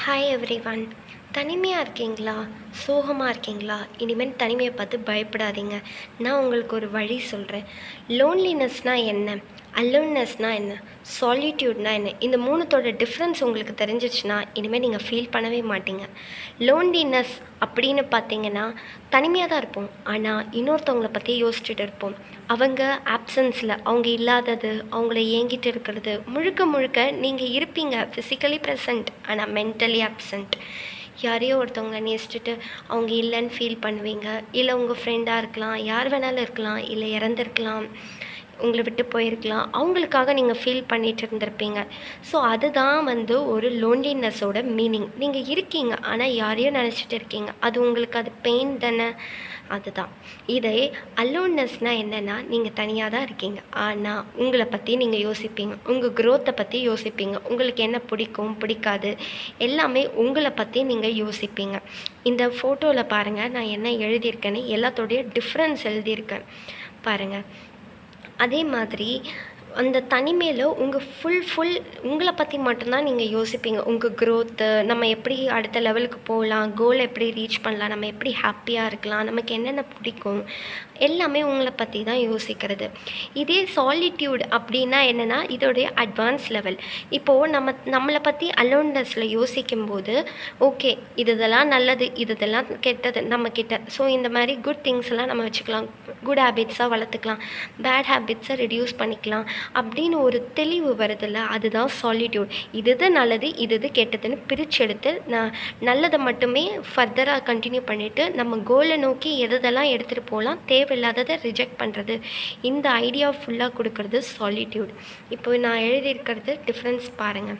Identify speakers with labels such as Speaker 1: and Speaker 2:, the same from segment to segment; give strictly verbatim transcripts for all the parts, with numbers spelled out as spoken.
Speaker 1: Hi everyone. தனிமையாக இருக்கீங்களா? சோகமாக இருக்கீங்களா? இனிமேல் தனிமையை பார்த்து பயப்படாதீங்க. நான் உங்களுக்கு ஒரு வழி சொல்கிறேன். லோன்லினஸ்னால் என்ன? அலோன்னஸ்னால் என்ன? சாலிட்யூட்னா என்ன? இந்த மூணுத்தோட டிஃப்ரென்ஸ் உங்களுக்கு தெரிஞ்சிச்சுன்னா இனிமேல் நீங்கள் ஃபீல் பண்ணவே மாட்டீங்க. லோன்லினஸ் அப்படின்னு பார்த்தீங்கன்னா தனிமையாக தான் இருப்போம், ஆனால் இன்னொருத்தவங்களை பற்றி யோசிச்சுட்டு இருப்போம். அவங்க ஆப்சன்ஸில், அவங்க இல்லாதது, அவங்கள ஏங்கிட்டு இருக்கிறது, முழுக்க முழுக்க நீங்கள் இருப்பீங்க ஃபிசிக்கலி ப்ரெசன்ட், ஆனால் மென்டலி ஆப்சண்ட். யாரையோ ஒருத்தவங்களை நேசிச்சுட்டு அவங்க இல்லைன்னு ஃபீல் பண்ணுவீங்க. இல்லை உங்கள் ஃப்ரெண்டாக இருக்கலாம், யார் வேணாலும் இருக்கலாம், இல்லை இறந்துருக்கலாம், உங்களை விட்டு போயிருக்கலாம், அவங்களுக்காக நீங்கள் ஃபீல் பண்ணிகிட்டு இருந்திருப்பீங்க. ஸோ அதுதான் வந்து ஒரு லோன்லினஸோட மீனிங். நீங்கள் இருக்கீங்க ஆனால் யாரையோ நினச்சிட்டு இருக்கீங்க, அது உங்களுக்கு அது பெயின் தானே, அதுதான். இதே அலோன்னஸ்னால் என்னென்னா நீங்கள் தனியாக தான் இருக்கீங்க, ஆனால் உங்களை பற்றி நீங்கள் யோசிப்பீங்க, உங்கள் க்ரோத்தை பற்றி யோசிப்பீங்க, உங்களுக்கு என்ன பிடிக்கும் பிடிக்காது எல்லாமே உங்களை பற்றி நீங்கள் யோசிப்பீங்க. இந்த ஃபோட்டோவில் பாருங்கள், நான் என்ன எழுதியிருக்கேன்னு எல்லாத்தோடைய டிஃப்ரென்ஸ் எழுதியிருக்கேன் பாருங்கள். அதே மாதிரி அந்த தனிமையில் உங்கள் ஃபுல் ஃபுல் உங்களை பற்றி மட்டும்தான் நீங்கள் யோசிப்பீங்க. உங்கள் க்ரோத்து, நம்ம எப்படி அடுத்த லெவலுக்கு போகலாம், கோல் எப்படி ரீச் பண்ணலாம், நம்ம எப்படி ஹாப்பியாக இருக்கலாம், நமக்கு என்னென்ன பிடிக்கும், எல்லாமே உங்களை பற்றி தான் யோசிக்கிறது. இதே சாலிட்யூட் அப்படின்னா என்னென்னா இதோடைய அட்வான்ஸ் லெவல். இப்போது நம்ம நம்மளை பற்றி அலோன்னஸில் யோசிக்கும்போது ஓகே இது இதெல்லாம் நல்லது, இது இதெல்லாம் கெட்டது நம்மக்கிட்ட, ஸோ இந்த மாதிரி குட் திங்ஸ் எல்லாம் நம்ம வச்சுக்கலாம், குட் ஹேபிட்ஸாக வளர்த்துக்கலாம், பேட் ஹேபிட்ஸை ரெடியூஸ் பண்ணிக்கலாம் அப்படின்னு ஒரு தெளிவு வருதில்ல, அதுதான் சாலிட்யூட். இது இது நல்லது, இது இது கெட்டதுன்னு பிரித்து எடுத்து நான் நல்லதை மட்டுமே ஃபர்தராக கண்டினியூ பண்ணிவிட்டு நம்ம கோலை நோக்கி எதெல்லாம் எடுத்துகிட்டு போகலாம், தேவையில்லாததை ரிஜெக்ட் பண்ணுறது, இந்த ஐடியா ஃபுல்லாக கொடுக்கறது சாலிட்யூட். இப்போ நான் எழுதியிருக்கிறது டிஃப்ரென்ஸ் பாருங்கள்.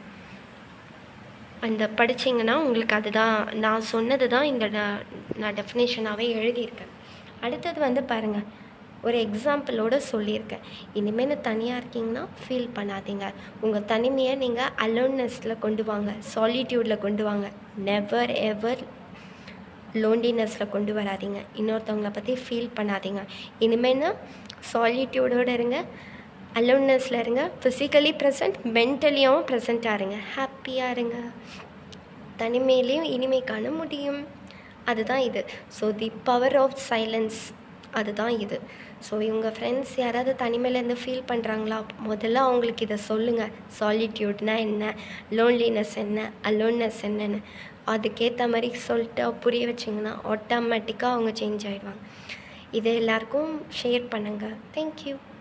Speaker 1: அந்த படிச்சிங்கன்னா உங்களுக்கு அதுதான் நான் சொன்னது தான் இந்த நான் நான் டெஃபினேஷனாகவே எழுதியிருக்கேன். அடுத்தது வந்து பாருங்கள், ஒரு எக்ஸாம்பிளோடு சொல்லியிருக்கேன். இனிமேல் தனியாக இருக்கீங்கன்னா ஃபீல் பண்ணாதீங்க. உங்கள் தனிமையை நீங்கள் அலோன்னஸில் கொண்டு வாங்க, சாலிட்யூடில் கொண்டு வாங்க. நெவர் எவர் லோன்லினஸில் கொண்டு வராதீங்க. இன்னொருத்தவங்களை பற்றி ஃபீல் பண்ணாதீங்க. இனிமேல் சாலிட்யூடோடு இருங்க, அலோன்னஸில் இருங்க, ஃபிசிக்கலி ப்ரெசன்ட், மென்டலியும் ப்ரெசண்ட்டாக இருங்க, ஹாப்பியாக இருங்க. தனிமையிலையும் இனிமை காண முடியும். அதுதான் இது. So the power of silence, அதுதான் இது. ஸோ இவங்க ஃப்ரெண்ட்ஸ் யாராவது தனிமையிலேருந்து ஃபீல் பண்ணுறாங்களா, முதல்ல அவங்களுக்கு இதை சொல்லுங்கள். சாலிட்யூட்னால் என்ன, லோன்லினஸ் என்ன, அலோன்னஸ் என்னன்னு அதுக்கேற்ற மாதிரி சொல்லிட்டு புரிய வச்சிங்கன்னா ஆட்டோமேட்டிக்காக அவங்க சேஞ்ச் ஆகிடுவாங்க. இதை எல்லாருக்கும் ஷேர் பண்ணுங்கள். தேங்க்யூ.